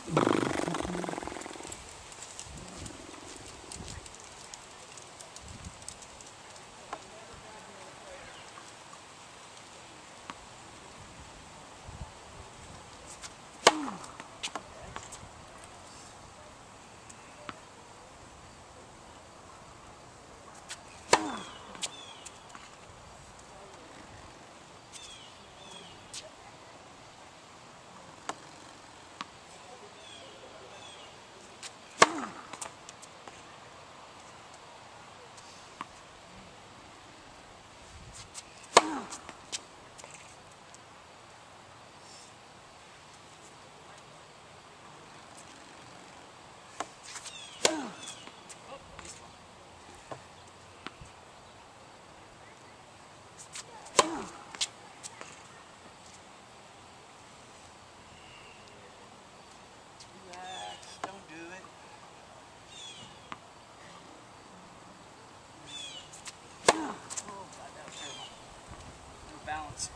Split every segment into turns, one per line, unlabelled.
Balance.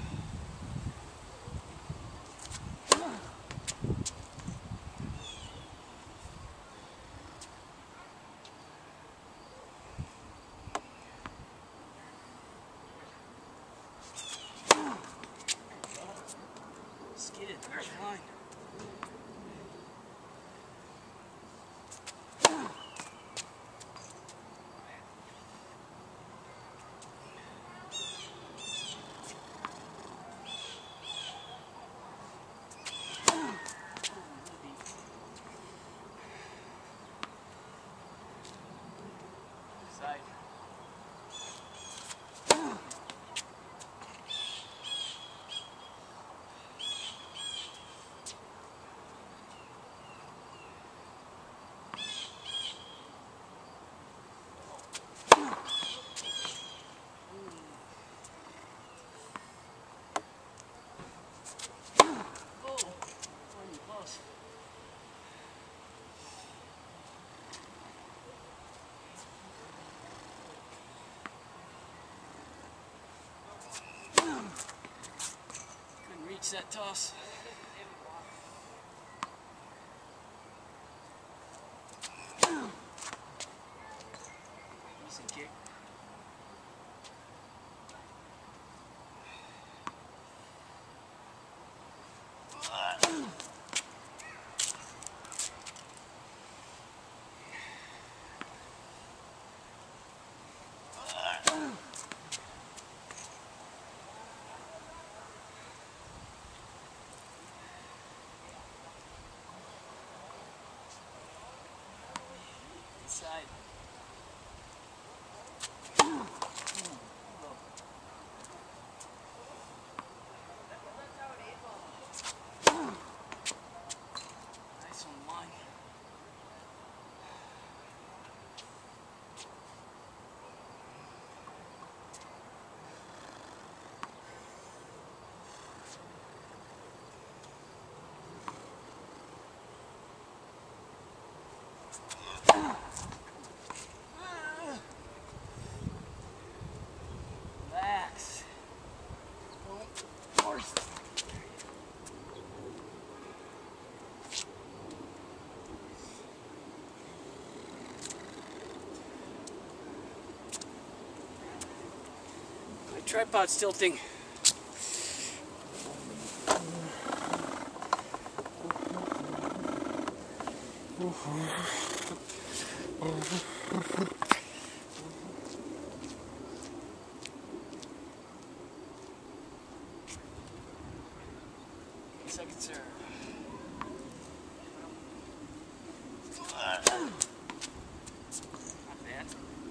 Skidded, there's your line. Side. Couldn't reach that toss. Decent kick. Inside. Nice on line. Relax. Don't force it. My tripod's tilting. Second serve. Not bad.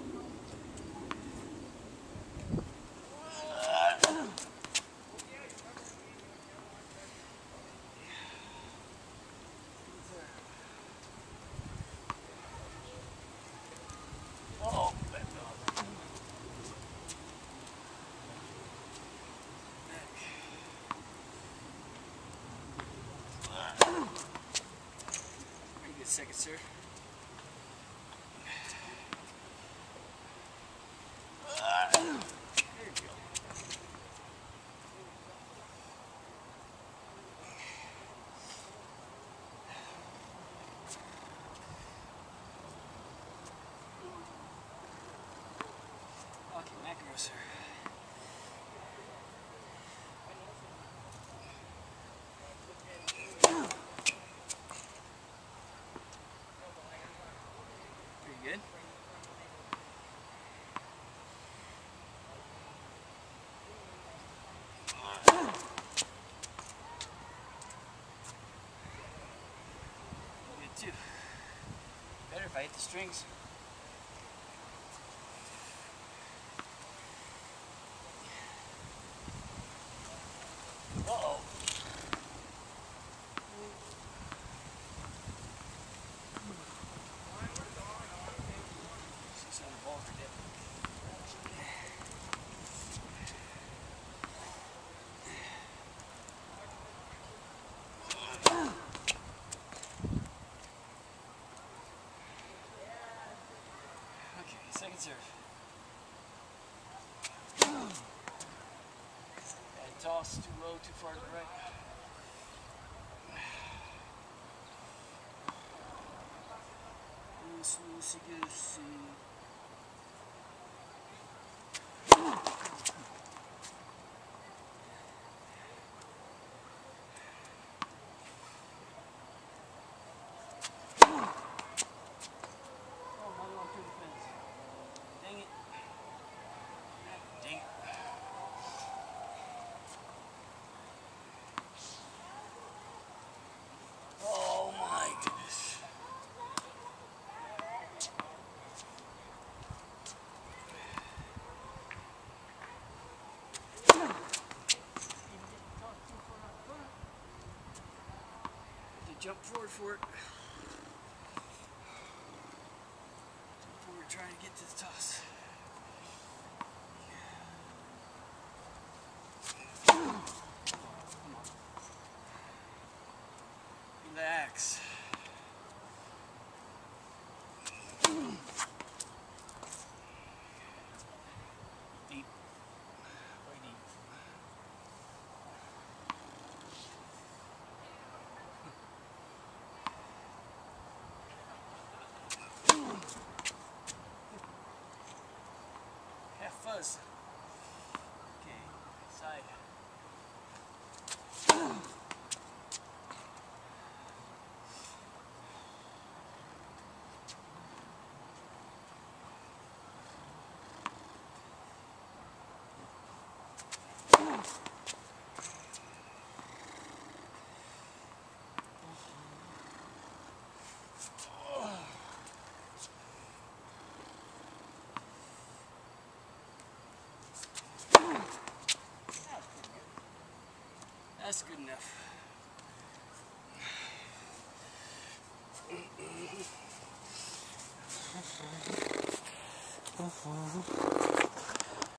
Oh, back up. Pretty good second serve. There you go. if I hit the strings. Uh-oh. See some of the balls are dipping. Okay, second serve. And toss too low, too far to the right. Loosey goosey. Jump forward for it. Jump forward, trying to get to the toss. Relax. Deep. Way deep. Half fuzz. Okay, side. That's good enough.